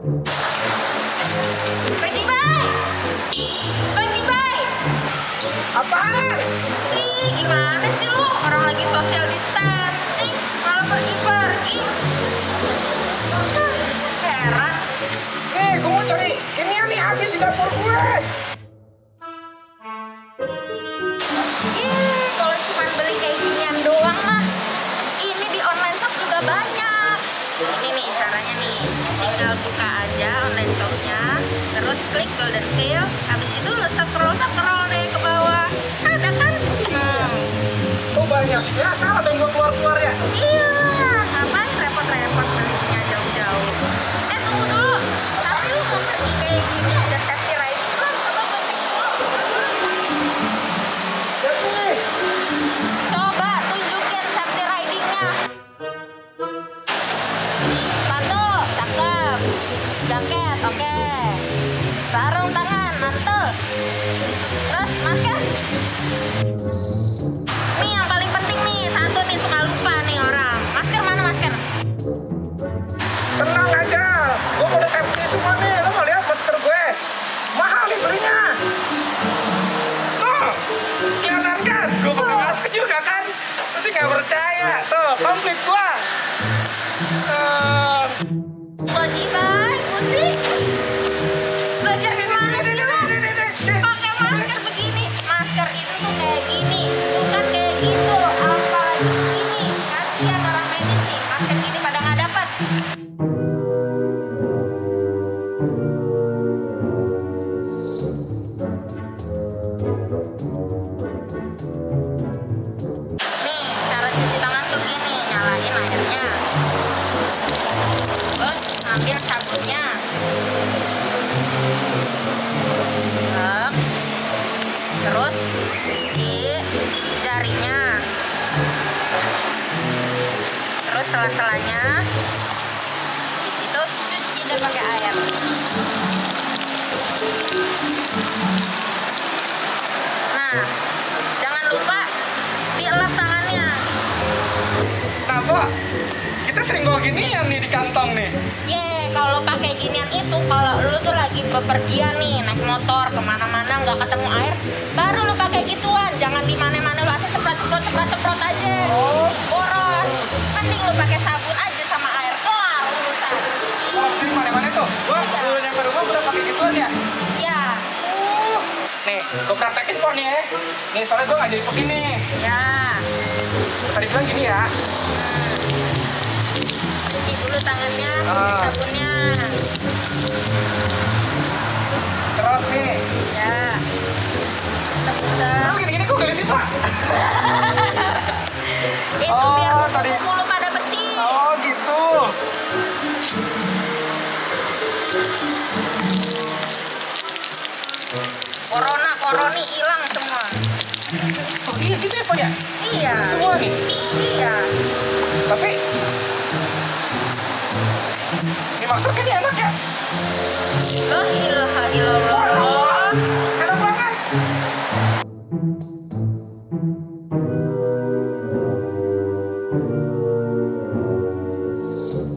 Bang Cibai! Bang Cibai! Apaan? Ih, gimana sih lu? Orang lagi social distancing, malah pergi-pergi. Heran. Gue mau cari ini nih, habis di dapur gue. Kalau cuma beli kayak ginian doang mah, ini di online shop juga banyak. Ini nih caranya nih, tinggal buka aja online shopnya, terus klik golden fill, habis itu lu scroll deh ke bawah, ada kan? Kok banyak? Ya salah dong gue keluar-keluar ya. Iya, ngapain repot-repot belinya jauh-jauh? Tunggu dulu, tapi lu mau pergi kayak gini udah safety riding belum? Coba gue cek dulu. Jadi, Coba tunjukin safety ridingnya. Sepatu, cakep. Jaket, oke. Sarung tangan, mantel. Terus masker. Nih yang paling penting nih, satu nih suka lupa nih orang. Masker mana masker? tenang aja. Gue udah safety semua nih. Lo mau lihat masker gue? Mahal nih belinya. Tuh, kelihatan kan? Gue pakai masker juga kan? Pasti nggak percaya. Tuh, komplit gue. Cibai, Gusti. Belajar di mana sih lo? Pakai masker begini. Masker itu tuh kayak gini, bukan kayak gitu. Apalagi begini. Kasihan orang medis nih, masker gini pada nggak dapat. Nih, cara cuci tangan tuh gini, nyalain airnya. Terus ambil sabunnya. Cek. Terus cuci jarinya. Terus sela-selanya. Di situ cuci deh pakai air. Nah, jangan lupa dielap tangannya. Nah, Pak, kita sering bawa ginian nih di kantong nih. Kalau pakai ginian itu, kalau lu tuh lagi bepergian nih, naik motor kemana-mana nggak ketemu air, baru lu pakai gituan. Jangan di mana-mana lu asal ceprot aja. Boros. Mending lu pakai sabun aja sama air, kelar urusan. Oh, di mana-mana tuh? Gua dulu nyampe rumah udah pakai gituan ya? Ya, Nih, gue praktekin kok nih ya. Nih, soalnya gue nggak jadi begini. ya. Tadi bilang gini ya. Cuci dulu tangannya, pakai sabunnya. Cerot nih. Ya. Sebesar. Kenapa gini-gini kok geli sih, Pak? Itu biar tadi. kuku lu pada bersih. Oh, gitu. Koroni hilang semua. Oh iya, gitu ya, Pak ya? Iya. Semua nih. Iya. Tapi ini maksud kan enak ya? La ilaha illallah.